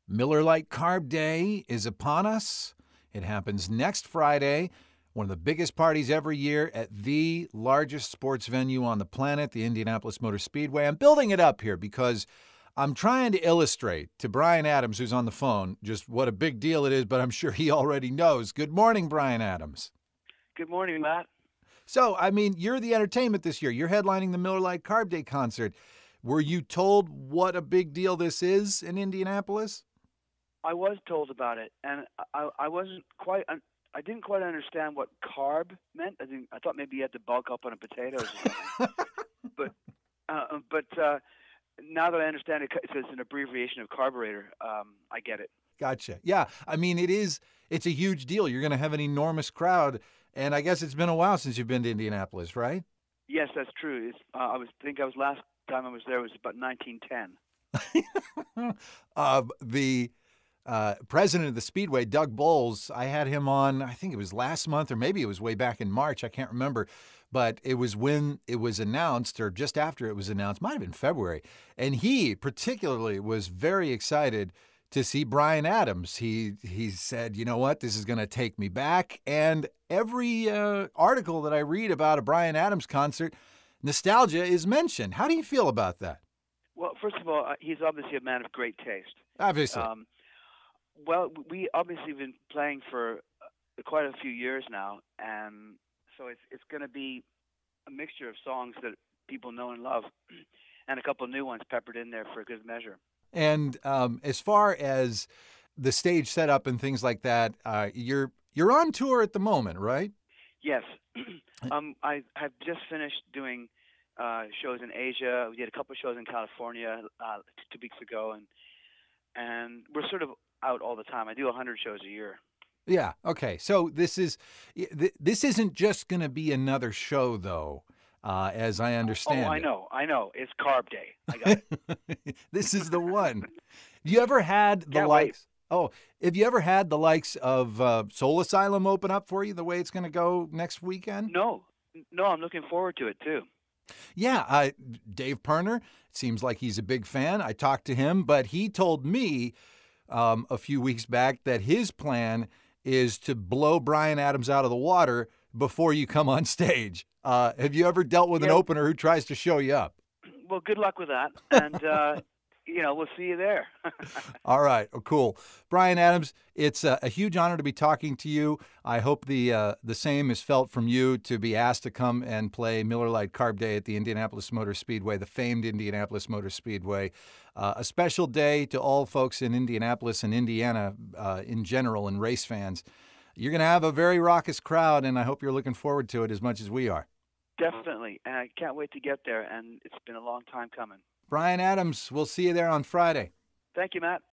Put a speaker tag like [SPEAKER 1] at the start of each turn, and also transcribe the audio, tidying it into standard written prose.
[SPEAKER 1] Miller Lite Carb Day is upon us. It happens next Friday, one of the biggest parties every year at the largest sports venue on the planet, the Indianapolis Motor Speedway. I'm building it up here because I'm trying to illustrate to Bryan Adams, who's on the phone, just what a big deal it is, but I'm sure he already knows. Good morning, Bryan Adams.
[SPEAKER 2] Good morning, Matt.
[SPEAKER 1] So, you're the entertainment this year. You're headlining the Miller Lite Carb Day concert. Were you told what a big deal this is in Indianapolis?
[SPEAKER 2] I was told about it, and I wasn't quite. I didn't quite understand what carb meant. I thought maybe you had to bulk up on a potato or something. but now that I understand it's an abbreviation of carburetor, I get it.
[SPEAKER 1] Gotcha. Yeah, it's a huge deal. You're going to have an enormous crowd, and I guess it's been a while since you've been to Indianapolis, right?
[SPEAKER 2] Yes, that's true. Last time I was there was about 1910.
[SPEAKER 1] The president of the Speedway, Doug Bowles, I had him on, I think it was last month, or maybe it was way back in March. I can't remember. But it was when it was announced, or just after it was announced, might have been February. And he particularly was very excited to see Bryan Adams. He said, you know what, this is going to take me back. And every article that I read about a Bryan Adams concert, nostalgia is mentioned. How do you feel about that?
[SPEAKER 2] Well, first of all, he's obviously a man of great taste.
[SPEAKER 1] Obviously.
[SPEAKER 2] Well, we obviously have been playing for quite a few years now, and so it's going to be a mixture of songs that people know and love, and a couple of new ones peppered in there for a good measure.
[SPEAKER 1] And as far as the stage setup and things like that, you're on tour at the moment, right?
[SPEAKER 2] Yes. I have just finished doing shows in Asia. We did a couple of shows in California 2 weeks ago, and we're sort of out all the time. I do 100 shows a year.
[SPEAKER 1] Yeah. Okay. So this isn't just going to be another show, though, as I understand.
[SPEAKER 2] Oh, I know. It's Carb Day. I got
[SPEAKER 1] it. This is the one. Have you ever had the likes? Oh, have you ever had the likes of Soul Asylum open up for you the way it's going to go next weekend?
[SPEAKER 2] No. I'm looking forward to it too.
[SPEAKER 1] Yeah. Dave Pirner, seems like he's a big fan. I talked to him, but he told me a few weeks back that his plan is to blow Bryan Adams out of the water before you come on stage. Have you ever dealt with an opener who tries to show you up?
[SPEAKER 2] Well, good luck with that. And, we'll see you there.
[SPEAKER 1] All right. Oh, cool. Bryan Adams, it's a huge honor to be talking to you. I hope the same is felt from you to be asked to come and play Miller Lite Carb Day at the Indianapolis Motor Speedway, the famed Indianapolis Motor Speedway. A special day to all folks in Indianapolis and Indiana in general and race fans. You're going to have a very raucous crowd, and I hope you're looking forward to it as much as we are.
[SPEAKER 2] Definitely. And I can't wait to get there, and it's been a long time coming.
[SPEAKER 1] Bryan Adams, we'll see you there on Friday.
[SPEAKER 2] Thank you, Matt.